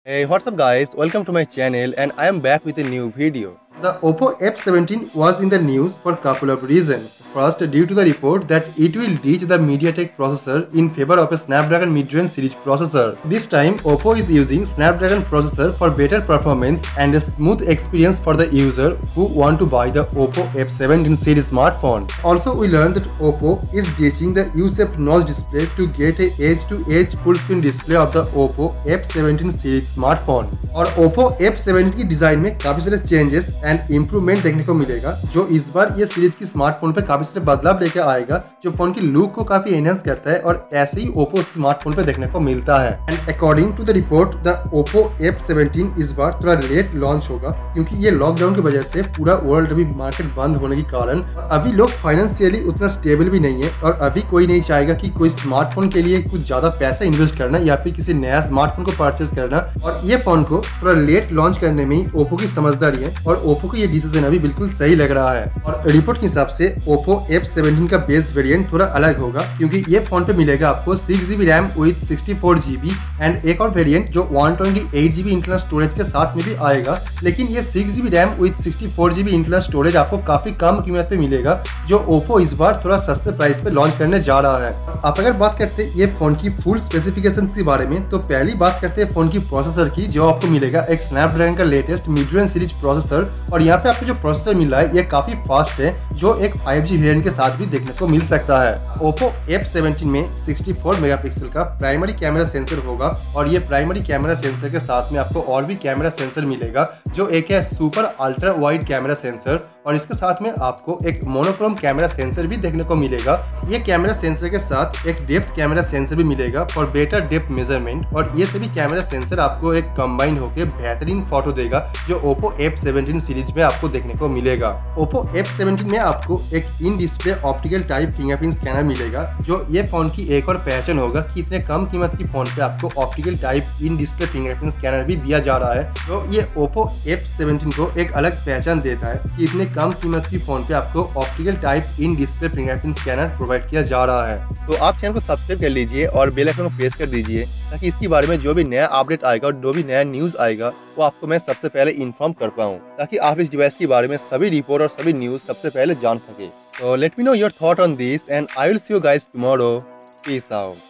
Hey, what's up guys? Welcome to my channel and I am back with a new video. The Oppo F17 was in the news for a couple of reasons. First, due to the report that it will ditch the MediaTek processor in favor of a Snapdragon mid-range series processor. This time, Oppo is using Snapdragon processor for better performance and a smooth experience for the user who want to buy the Oppo F17 series smartphone. Also, we learned that Oppo is ditching the U-shaped notch display to get a edge-to-edge full-screen display of the Oppo F17 series smartphone. और Oppo F17 की design में काफी सारे changes and improvement देखने को मिलेगा, जो इस बार ये सीरीज की स्मार्टफोन पे काफी सारे बदलाव लेकर आएगा, जो फोन की लुक को काफी एनहांस करता है और ऐसे ही Oppo स्मार्टफोन पे देखने को मिलता है। And according to the report the Oppo F17 इस बार थोड़ा लेट लॉन्च होगा, क्योंकि ये लॉकडाउन की वजह से पूरा वर्ल्ड अभी मार्केट बंद होने के कारण अभी लोग फाइनेंशियली उतना स्टेबल भी नहीं है और अभी कोई नहीं चाहेगा कि कोई स्मार्टफोन के लिए कुछ ज्यादा पैसा इन्वेस्ट करना या फिर किसी नया स्मार्टफोन को परचेज करना, और ये फोन को थोड़ा लेट लॉन्च करने में ही Oppo की समझदारी है और Oppo को ये डिसीजन अभी बिल्कुल सही लग रहा है। और रिपोर्ट के हिसाब से Oppo F17 का बेस वेरिएंट थोड़ा अलग होगा, क्योंकि ये फोन पे मिलेगा आपको 6GB RAM with 64GB and एक और वेरिएंट जो 128GB इंटरनल स्टोरेज के साथ में भी आएगा। लेकिन ये 6GB RAM with 64GB internal storage आपको काफी कम कीमत पे मिलेगा, जो Oppo इस बार थोड़ा सस्ते प्राइस पे लॉन्च करने जा रहा है। आप अगर बात करते हैं ये फोन की फुल स्पेसिफिकेशन के बारे में, तो पहली बात करते हैं फोन की प्रोसेसर की, जो आपको मिलेगा एक स्नैपड्रैगन का latest mid range series processor. और यहाँ पे आपको जो प्रोसेसर मिल रहा है ये काफी फास्ट है, जो एक 5G वेरिएंट के साथ भी देखने को मिल सकता है। Oppo F17 में 64 मेगापिक्सल का प्राइमरी कैमरा सेंसर होगा और ये प्राइमरी कैमरा सेंसर के साथ में आपको और भी कैमरा सेंसर मिलेगा, जो एक है super ultra wide camera sensor, और इसके साथ में आपको एक मोनोक्रोम कैमरा सेंसर भी देखने को मिलेगा। ये कैमरा सेंसर के साथ एक डेप्थ कैमरा सेंसर भी मिलेगा फॉर बेटर डेप्थ मेजरमेंट, और ये सभी कैमरा सेंसर आपको एक कंबाइन होकर बेहतरीन फोटो देगा, जो Oppo F17 सीरीज में आपको देखने को मिलेगा। Oppo F17 में आपको एक in display optical type fingerprint scanner मिलेगा, जो ये फोन की एक और पहचान होगा कि इतने कम कीमत की फोन पे आपको optical type in display fingerprint scanner भी दिया जा रहा है। तो ये Oppo F17 को एक अलग पहचान देता है कि इतने कम कीमत की फोन पे आपको optical type in display fingerprint scanner provide किया जा रहा है। तो आप चैनल को सब्सक्राइब कर लीजिए और बेल आइकन को प्रेस कर दीजिए, ताकि इसके बारे में जो भी नया अपडेट आएगा और जो भी नया न्यूज आएगा वो आपको मैं सबसे पहले इन्फॉर्म कर पाऊँ, ताकि आप इस डिवाइस के बारे में सभी रिपोर्ट और सभी न्यूज सबसे पहले जान सके। तो let me know your thought on this and I will see you guys tomorrow. Peace out.